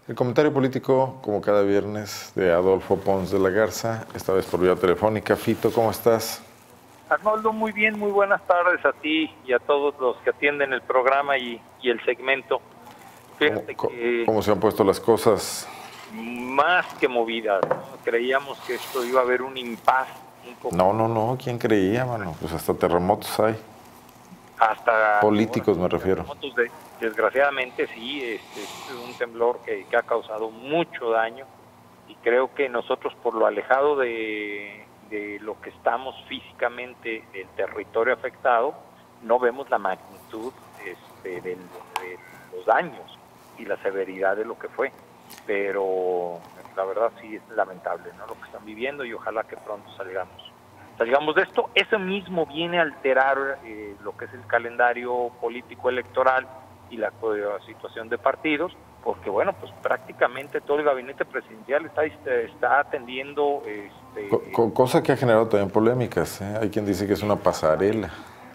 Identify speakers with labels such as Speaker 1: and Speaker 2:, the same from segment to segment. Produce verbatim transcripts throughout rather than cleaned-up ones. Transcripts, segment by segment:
Speaker 1: El comentario político, como cada viernes, de Adolfo Pons de la Garza, esta vez por vía telefónica. Fito, ¿cómo estás?
Speaker 2: Arnoldo, muy bien, muy buenas tardes a ti y a todos los que atienden el programa y, y el segmento. Fíjate
Speaker 1: ¿Cómo,
Speaker 2: que
Speaker 1: cómo se han puesto las cosas?
Speaker 2: más que movidas, ¿no? Creíamos que esto iba a haber un impas un poco.
Speaker 1: No, no, no, ¿quién creía, mano? Pues hasta terremotos hay.
Speaker 2: Hasta
Speaker 1: Políticos
Speaker 2: ahora,
Speaker 1: me refiero.
Speaker 2: terremotos de, desgraciadamente sí, este es un temblor que, que ha causado mucho daño y creo que nosotros por lo alejado de, de lo que estamos físicamente del territorio afectado, no vemos la magnitud este, de, de los daños y la severidad de lo que fue, pero la verdad sí es lamentable, ¿no?, lo que están viviendo, y ojalá que pronto salgamos. Salgamos de esto. Eso mismo viene a alterar eh, lo que es el calendario político electoral y la uh, situación de partidos, porque bueno, pues prácticamente todo el gabinete presidencial está, está atendiendo... Este,
Speaker 1: Co cosa que ha generado también polémicas, ¿eh? Hay quien dice que es una pasarela.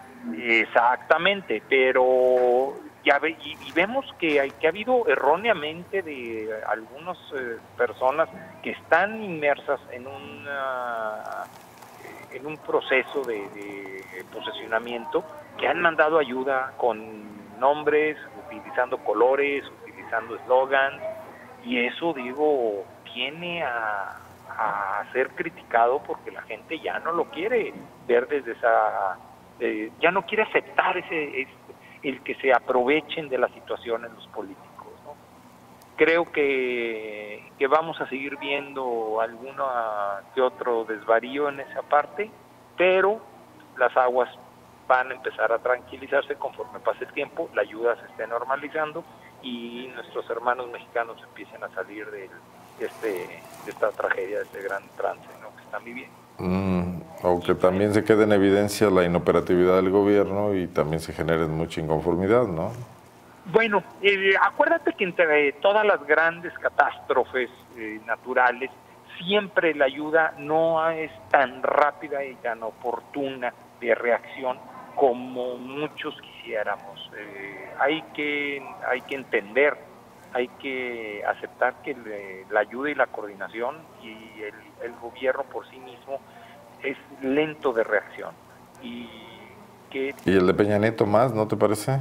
Speaker 2: Exactamente, pero ya ve, y, y vemos que, hay, que ha habido erróneamente de algunas eh, personas que están inmersas en una... en un proceso de, de posesionamiento, que han mandado ayuda con nombres, utilizando colores, utilizando eslogans, y eso, digo, viene a, a ser criticado porque la gente ya no lo quiere ver desde esa... Eh, ya no quiere aceptar ese, ese el que se aprovechen de la situación en los políticos, ¿no? Creo que, que vamos a seguir viendo alguno que otro desvarío en esa parte, pero las aguas van a empezar a tranquilizarse conforme pase el tiempo, la ayuda se esté normalizando y nuestros hermanos mexicanos empiecen a salir de, este, de esta tragedia, de este gran trance, ¿no?, que están viviendo.
Speaker 1: Mm, aunque también se quede en evidencia la inoperatividad del gobierno y también se genere mucha inconformidad, ¿no?
Speaker 2: Bueno, eh, acuérdate que entre todas las grandes catástrofes eh, naturales, siempre la ayuda no es tan rápida y tan oportuna de reacción como muchos quisiéramos. Eh, hay que hay que entender, hay que aceptar que le, la ayuda y la coordinación y el, el gobierno por sí mismo es lento de reacción. Y, que,
Speaker 1: ¿Y el de Peña Nieto más, no te parece?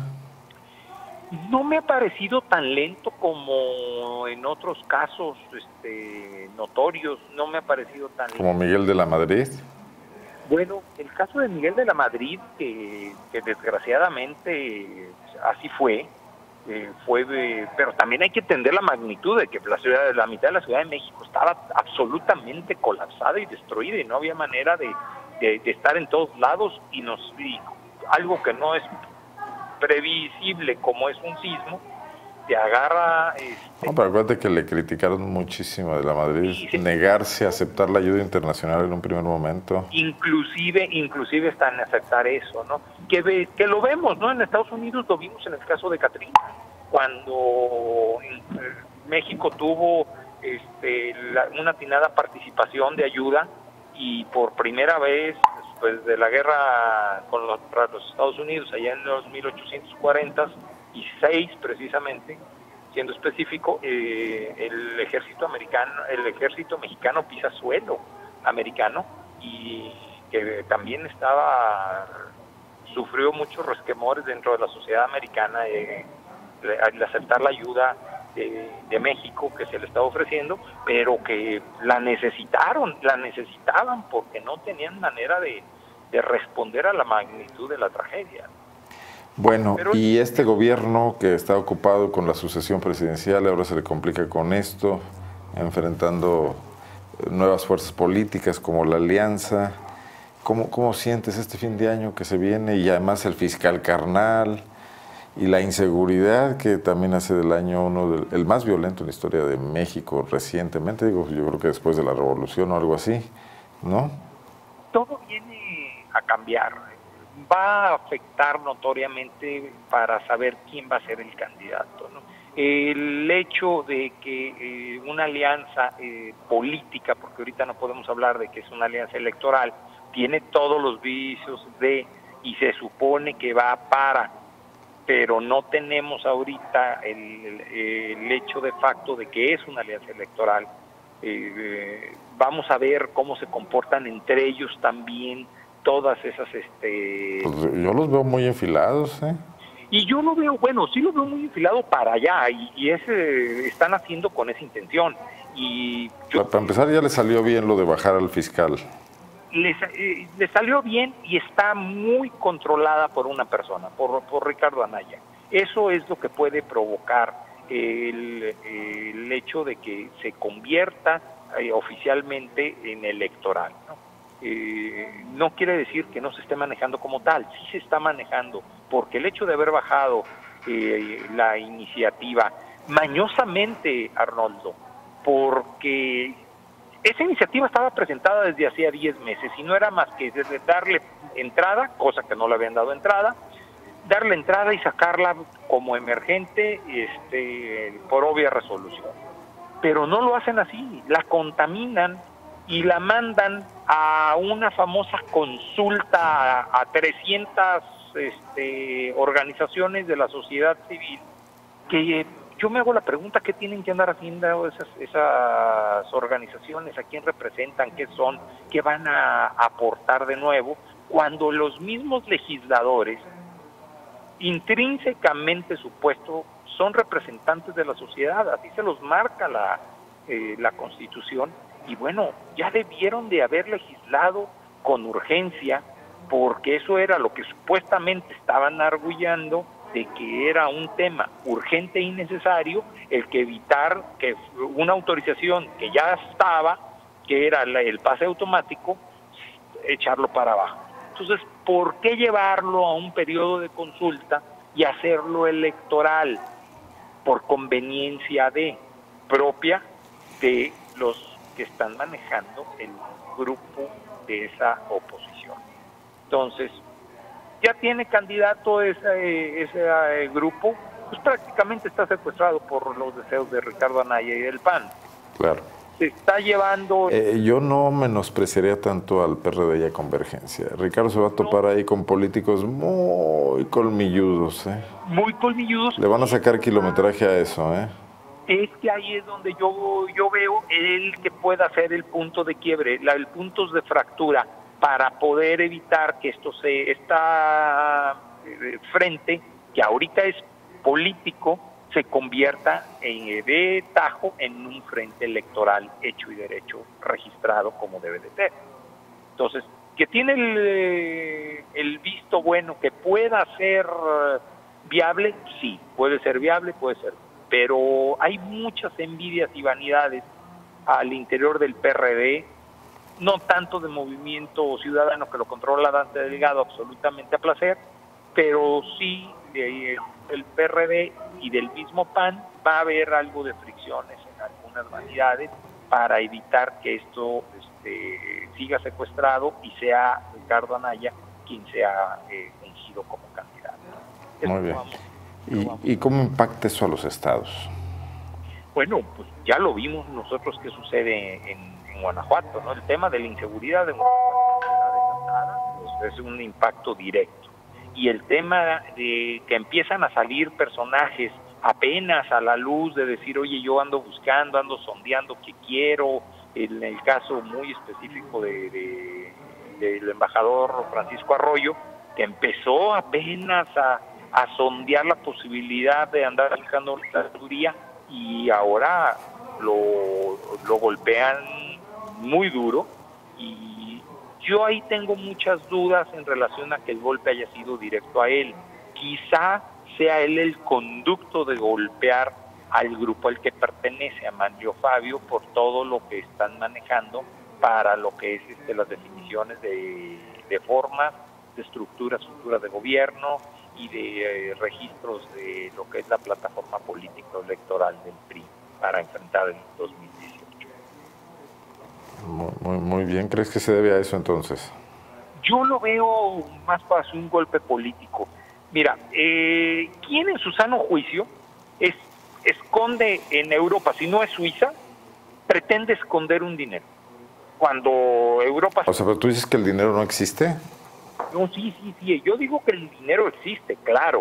Speaker 2: No me ha parecido tan lento como en otros casos este, notorios, no me ha parecido tan lento.
Speaker 1: ¿Como Miguel de la Madrid?
Speaker 2: Bueno, el caso de Miguel de la Madrid, que, que desgraciadamente así fue, eh, fue de, pero también hay que entender la magnitud de que la ciudad, la mitad de la Ciudad de México estaba absolutamente colapsada y destruida y no había manera de, de, de estar en todos lados, y, nos, y algo que no es previsible como es un sismo, te agarra... Este,
Speaker 1: no, pero acuérdate que le criticaron muchísimo de la Madrid,
Speaker 2: sí, sí,
Speaker 1: negarse a aceptar la ayuda internacional en un primer momento.
Speaker 2: Inclusive, inclusive está en aceptar eso, ¿no? Que, ve, que lo vemos, ¿no? En Estados Unidos lo vimos en el caso de Katrina, cuando México tuvo este, la, una atinada participación de ayuda, y por primera vez después de la guerra con los, los Estados Unidos, allá en los mil ochocientos cuarenta y seis precisamente, siendo específico, eh, el ejército americano, el ejército mexicano pisa suelo americano, y que también estaba, sufrió muchos resquemores dentro de la sociedad americana eh, al aceptar la ayuda de, de México que se le estaba ofreciendo, pero que la necesitaron, la necesitaban porque no tenían manera de, de responder a la magnitud de la tragedia.
Speaker 1: Bueno,
Speaker 2: pero,
Speaker 1: y este gobierno que está ocupado con la sucesión presidencial, ahora se le complica con esto, enfrentando nuevas fuerzas políticas como la Alianza. ¿Cómo, cómo sientes este fin de año que se viene? Y además el fiscal carnal y la inseguridad, que también hace del año uno del, el más violento en la historia de México recientemente, digo, yo creo que después de la revolución o algo así, ¿no?
Speaker 2: Todo viene a cambiar, va a afectar notoriamente para saber quién va a ser el candidato, ¿no? El hecho de que eh, una alianza eh, política, porque ahorita no podemos hablar de que es una alianza electoral, tiene todos los vicios de, y se supone que va para pero no tenemos ahorita el, el hecho de facto de que es una alianza electoral. Eh, vamos a ver cómo se comportan entre ellos también todas esas... este
Speaker 1: Pues yo los veo muy enfilados, ¿eh?
Speaker 2: Y yo lo veo, bueno, sí lo veo muy enfilado para allá, y, y ese, están haciendo con esa intención. Y yo,
Speaker 1: para empezar, ya le salió bien lo de bajar al fiscal.
Speaker 2: Les, eh, les salió bien y está muy controlada por una persona, por, por Ricardo Anaya. Eso es lo que puede provocar el, el hecho de que se convierta eh, oficialmente en electoral, ¿no? Eh, no quiere decir que no se esté manejando como tal, sí se está manejando, porque el hecho de haber bajado eh, la iniciativa mañosamente, Arnoldo, porque esa iniciativa estaba presentada desde hacía diez meses y no era más que desde darle entrada, cosa que no le habían dado entrada, darle entrada y sacarla como emergente este, por obvia resolución. Pero no lo hacen así, la contaminan y la mandan a una famosa consulta a, a trescientas este, organizaciones de la sociedad civil, que yo me hago la pregunta, ¿qué tienen que andar haciendo esas, esas organizaciones? ¿A quién representan? ¿Qué son? ¿Qué van a aportar de nuevo? Cuando los mismos legisladores, intrínsecamente supuesto, son representantes de la sociedad, así se los marca la, eh, la Constitución, y bueno, ya debieron de haber legislado con urgencia, porque eso era lo que supuestamente estaban arguyendo, de que era un tema urgente y necesario el que evitar que una autorización que ya estaba, que era la, el pase automático, echarlo para abajo. Entonces, ¿por qué llevarlo a un periodo de consulta y hacerlo electoral? Por conveniencia de propia de los que están manejando el grupo de esa oposición. Entonces, ya tiene candidato ese, ese grupo, pues prácticamente está secuestrado por los deseos de Ricardo Anaya y del P A N.
Speaker 1: Claro.
Speaker 2: Se está llevando...
Speaker 1: Eh, yo no menospreciaría tanto al P R D y a Convergencia. Ricardo se va a topar no. ahí con políticos muy colmilludos, ¿eh?
Speaker 2: Muy colmilludos.
Speaker 1: Le van a sacar kilometraje a eso, ¿eh?
Speaker 2: Es que ahí es donde yo, yo veo el que pueda ser el punto de quiebre, la, el punto de fractura, para poder evitar que esto se, esta eh, frente, que ahorita es político, se convierta en, de tajo en un frente electoral hecho y derecho, registrado como debe de ser. Entonces, que tiene el, el visto bueno, que pueda ser viable, sí, puede ser viable, puede ser, pero hay muchas envidias y vanidades al interior del P R D, no tanto de Movimiento Ciudadano, que lo controla Dante Delgado absolutamente a placer, pero sí de el P R D y del mismo P A N va a haber algo de fricciones en algunas vanidades para evitar que esto este, siga secuestrado y sea Ricardo Anaya quien sea eh, ungido como candidato.
Speaker 1: Muy bien. Vamos, ¿Y, ¿Y cómo impacta eso a los estados?
Speaker 2: Bueno, pues ya lo vimos nosotros que sucede en, en Guanajuato, ¿no? El tema de la inseguridad de Guanajuato pues, es un impacto directo. Y el tema de que empiezan a salir personajes apenas a la luz de decir, oye, yo ando buscando, ando sondeando qué quiero, en el caso muy específico de, de, del embajador Francisco Arroyo, que empezó apenas a, a sondear la posibilidad de andar buscando la teoría, y ahora lo, lo golpean muy duro, y yo ahí tengo muchas dudas en relación a que el golpe haya sido directo a él. Quizá sea él el conducto de golpear al grupo al que pertenece, a Manlio Fabio, por todo lo que están manejando para lo que es este, las definiciones de, de formas, de estructuras futuras de gobierno y de eh, registros de lo que es la plataforma político-electoral del P R I para enfrentar el dos mil dieciocho.
Speaker 1: Muy, muy, muy bien. ¿Crees que se debe a eso entonces?
Speaker 2: Yo lo veo más para un golpe político. Mira, eh, ¿quién en su sano juicio es, esconde en Europa, si no es Suiza, pretende esconder un dinero? Cuando Europa...
Speaker 1: O sea, pero tú dices que el dinero no existe.
Speaker 2: No, sí, sí, sí. Yo digo que el dinero existe, claro.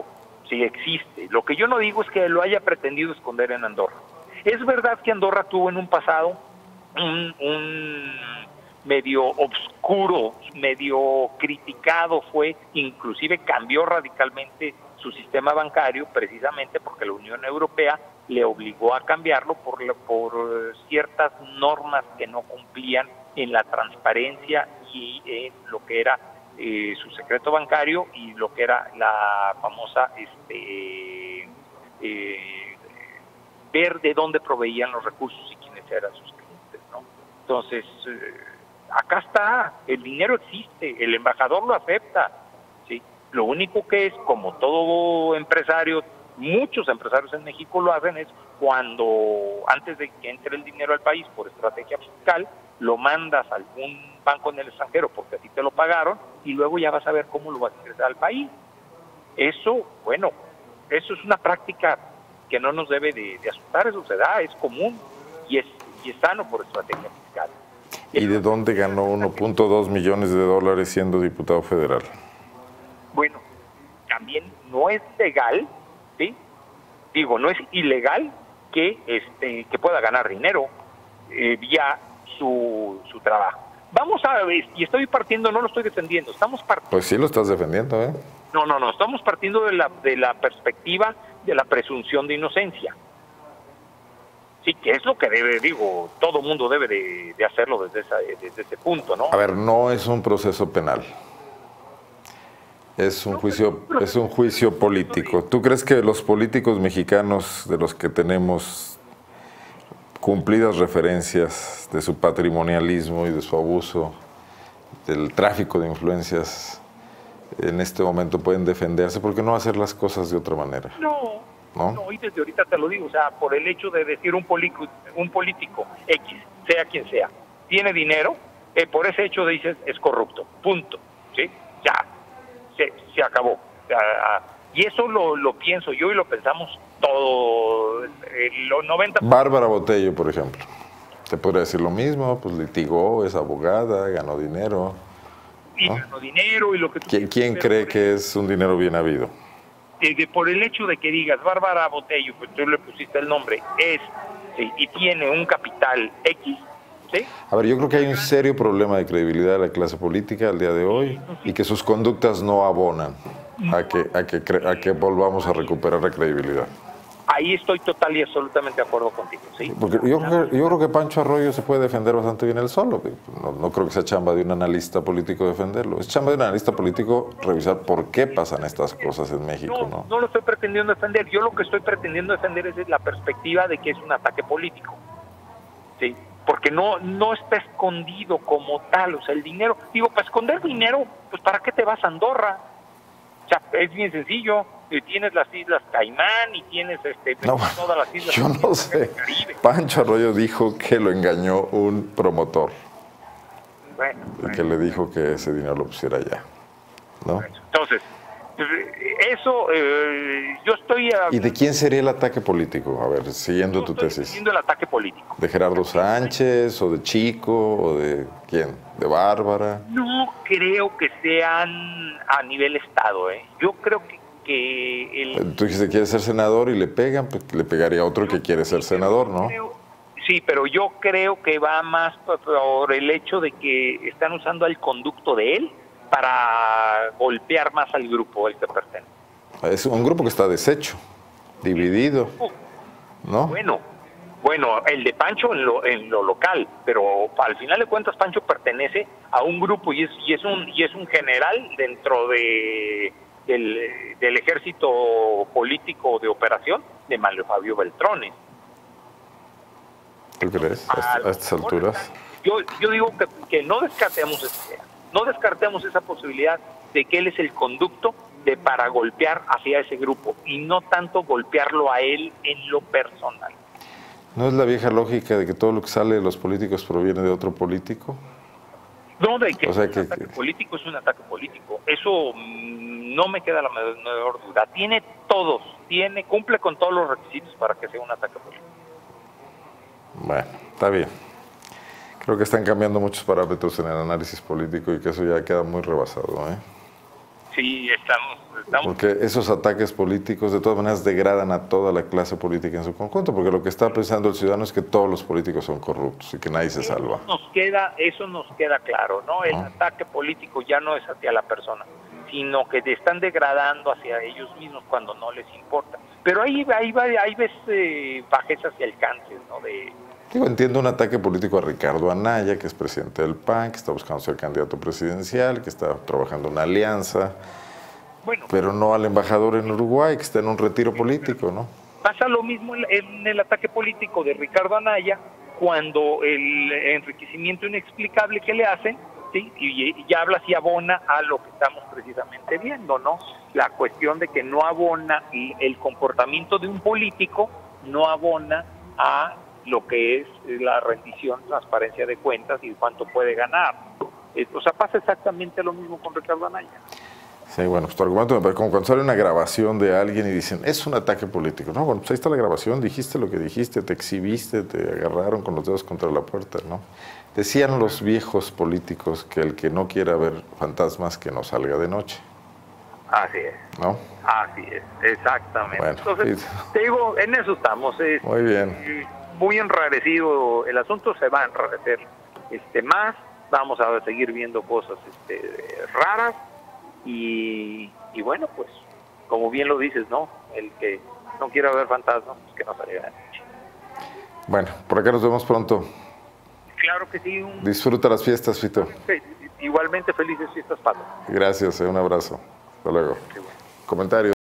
Speaker 2: sí existe. Lo que yo no digo es que lo haya pretendido esconder en Andorra. Es verdad que Andorra tuvo en un pasado un, un medio obscuro, medio criticado fue, inclusive cambió radicalmente su sistema bancario precisamente porque la Unión Europea le obligó a cambiarlo por, por ciertas normas que no cumplían en la transparencia y en lo que era eh, su secreto bancario y lo que era la famosa este eh, ver de dónde proveían los recursos y quiénes eran sus clientes, ¿no? Entonces, eh, acá está, el dinero existe, el embajador lo acepta, ¿sí? Lo único que es, como todo empresario, muchos empresarios en México lo hacen, es cuando, antes de que entre el dinero al país por estrategia fiscal, lo mandas a algún banco en el extranjero porque así te lo pagaron y luego ya vas a ver cómo lo vas a ingresar al país. Eso, bueno, eso es una práctica que no nos debe de, de asustar, eso se da, es común y es, y es sano por estrategia fiscal.
Speaker 1: ¿Y de dónde ganó uno punto dos millones de dólares siendo diputado federal?
Speaker 2: Bueno, también no es legal, ¿sí? Digo, no es ilegal que este que pueda ganar dinero eh, vía su, su trabajo. Vamos a ver, y estoy partiendo, no lo estoy defendiendo, estamos partiendo.
Speaker 1: Pues sí lo estás defendiendo, ¿eh?
Speaker 2: No, no, no, estamos partiendo de la, de la perspectiva de la presunción de inocencia. Sí, que es lo que debe, digo, todo mundo debe de, de hacerlo desde, esa, desde ese punto, ¿no?
Speaker 1: A ver, no es un proceso penal. Es un juicio, es un juicio político. ¿Tú crees que los políticos mexicanos, de los que tenemos cumplidas referencias de su patrimonialismo y de su abuso, del tráfico de influencias, en este momento pueden defenderse? ¿Por qué no hacer las cosas de otra manera?
Speaker 2: No,
Speaker 1: ¿No?
Speaker 2: no, y desde ahorita te lo digo, o sea, por el hecho de decir un político, un político X, sea quien sea, tiene dinero, eh, por ese hecho dices es corrupto, punto, ¿sí? Ya, se, se acabó. O sea, y eso lo, lo pienso yo y lo pensamos todo, el noventa por ciento.
Speaker 1: Bárbara Botello, por ejemplo, te podría decir lo mismo, pues litigó, es abogada, ganó dinero.
Speaker 2: Y
Speaker 1: ¿no?
Speaker 2: ganó dinero y lo que tú
Speaker 1: ¿Quién, quién cree que es un dinero bien habido?
Speaker 2: De, de, por el hecho de que digas Bárbara Botello, pues tú le pusiste el nombre, es, ¿sí? Y tiene un capital X, ¿sí?
Speaker 1: A ver, yo creo que hay un serio problema de credibilidad de la clase política al día de hoy y que sus conductas no abonan a que, a que, a que volvamos a recuperar la credibilidad.
Speaker 2: Ahí estoy total y absolutamente de acuerdo contigo, ¿sí?
Speaker 1: Porque yo, creo que, yo creo que Pancho Arroyo se puede defender bastante bien él solo. No, no creo que sea chamba de un analista político defenderlo. Es chamba de un analista político revisar por qué pasan estas cosas en México,
Speaker 2: No,
Speaker 1: ¿no?
Speaker 2: no lo estoy pretendiendo defender. Yo lo que estoy pretendiendo defender es la perspectiva de que es un ataque político, ¿sí? Porque no, no está escondido como tal. O sea, el dinero, digo, para esconder dinero, pues ¿para qué te vas a Andorra? O sea, es bien sencillo. Tienes las Islas Caimán y tienes este,
Speaker 1: no,
Speaker 2: todas las islas.
Speaker 1: Yo no sé. Pancho Arroyo dijo que lo engañó un promotor.
Speaker 2: Bueno,
Speaker 1: y
Speaker 2: bueno.
Speaker 1: que le dijo que ese dinero lo pusiera allá, ¿no?
Speaker 2: Bueno, entonces, eso, eh, yo estoy... A,
Speaker 1: ¿Y de quién sería el ataque político? A ver, siguiendo
Speaker 2: yo
Speaker 1: tu
Speaker 2: estoy
Speaker 1: tesis.
Speaker 2: Siguiendo el ataque político.
Speaker 1: ¿De Gerardo Sánchez o de Chico o de quién? ¿De Bárbara?
Speaker 2: No creo que sean a nivel Estado, ¿eh? Yo creo que que el...
Speaker 1: Tú dijiste que quiere ser senador y le pegan, pues le pegaría a otro que quiere ser senador, ¿no?
Speaker 2: Creo, sí, pero yo creo que va más por el hecho de que están usando el conducto de él para golpear más al grupo al que pertenece.
Speaker 1: Es un grupo que está deshecho, dividido, ¿no?
Speaker 2: Bueno, bueno, el de Pancho en lo, en lo local, pero al final de cuentas Pancho pertenece a un grupo y es, y es un y es un general dentro de Del, del ejército político de operación de Manlio Fabio Beltrones.
Speaker 1: ¿Tú crees? A, a estas alturas.
Speaker 2: Yo, yo digo que, que no descartemos esa idea, no descartemos esa posibilidad de que él es el conducto de para golpear hacia ese grupo y no tanto golpearlo a él en lo personal.
Speaker 1: ¿No es la vieja lógica de que todo lo que sale de los políticos proviene de otro político?
Speaker 2: No, de que,
Speaker 1: o sea,
Speaker 2: es un
Speaker 1: que
Speaker 2: ataque político es un ataque político. Eso mmm, no me queda la menor duda. Tiene todos, tiene, cumple con todos los requisitos para que sea un ataque político.
Speaker 1: Bueno, está bien. Creo que están cambiando muchos parámetros en el análisis político y que eso ya queda muy rebasado, ¿eh?
Speaker 2: Sí, estamos, estamos...
Speaker 1: Porque esos ataques políticos de todas maneras degradan a toda la clase política en su conjunto, porque lo que está pensando el ciudadano es que todos los políticos son corruptos y que nadie se salva.
Speaker 2: Eso nos queda, eso nos queda claro, ¿no? El
Speaker 1: ¿No?
Speaker 2: ataque político ya no es hacia la persona, sino que te están degradando hacia ellos mismos cuando no les importa. Pero ahí, ahí, va, ahí ves eh, bajezas y alcances, ¿no? De,
Speaker 1: Digo, entiendo un ataque político a Ricardo Anaya, que es presidente del P A N, que está buscando ser candidato presidencial, que está trabajando en una alianza,
Speaker 2: bueno,
Speaker 1: pero no al embajador en Uruguay, que está en un retiro político, ¿no?
Speaker 2: pasa lo mismo en, en el ataque político de Ricardo Anaya, cuando el enriquecimiento inexplicable que le hacen, ¿sí? y, y ya habla si abona a lo que estamos precisamente viendo, ¿no? La cuestión de que no abona el, el comportamiento de un político, no abona a lo que es la rendición, transparencia de cuentas y cuánto puede ganar. Eh, o sea, pasa exactamente lo mismo con Ricardo Anaya.
Speaker 1: Sí, bueno, pues tu argumento me parece como cuando sale una grabación de alguien y dicen, es un ataque político. No, bueno, pues ahí está la grabación, dijiste lo que dijiste, te exhibiste, te agarraron con los dedos contra la puerta, ¿no? Decían los viejos políticos que el que no quiera ver fantasmas, que no salga de noche.
Speaker 2: Así es.
Speaker 1: ¿No?
Speaker 2: Así es, exactamente.
Speaker 1: Bueno,
Speaker 2: Entonces,
Speaker 1: sí.
Speaker 2: te digo, en eso estamos. Es,
Speaker 1: Muy bien.
Speaker 2: Muy enrarecido el asunto, se va a enrarecer este, más, vamos a seguir viendo cosas este, raras y, y bueno, pues, como bien lo dices, ¿no? El que no quiera ver fantasmas, pues que no salga de noche.
Speaker 1: Bueno, por acá nos vemos pronto.
Speaker 2: Claro que sí. Un...
Speaker 1: Disfruta las fiestas, Fito.
Speaker 2: Igualmente felices fiestas, Pato.
Speaker 1: Gracias, eh, un abrazo. Hasta luego.
Speaker 2: Qué bueno.
Speaker 1: Comentario.